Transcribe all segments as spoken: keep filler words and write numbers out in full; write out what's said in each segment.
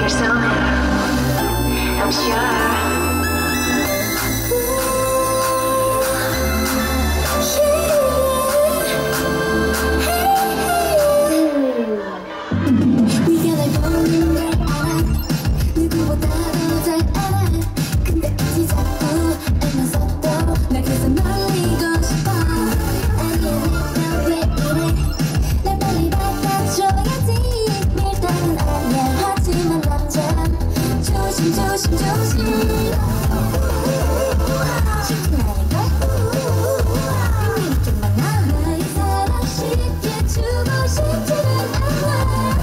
your soul, I'm sure. 조심 조심 심쿵하니까 힘이 좀 많아 나의 사랑 쉽게 주고 싶지는 않아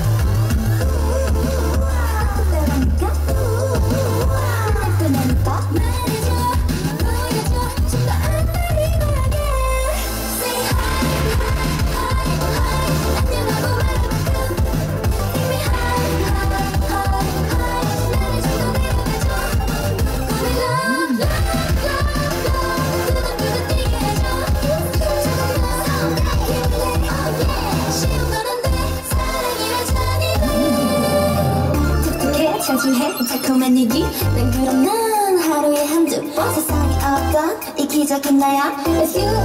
아프다라니까 끝날 거라니까 말해줘 보여줘 좀 더 안달이하게 Say hi hi hi 안녕하고 말할 만큼 힘이 hi hi hi hi 나를 좀 더 차지해 달콤한 얘기 난 그럼 난 하루에 한두 번 세상에 없던 이기적인 나야 It's you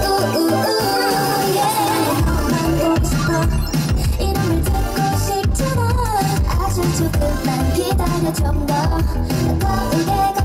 yeah 너만 보고 싶어 이름을 듣고 싶잖아 아주 조금만 기다려 좀 더 더 오게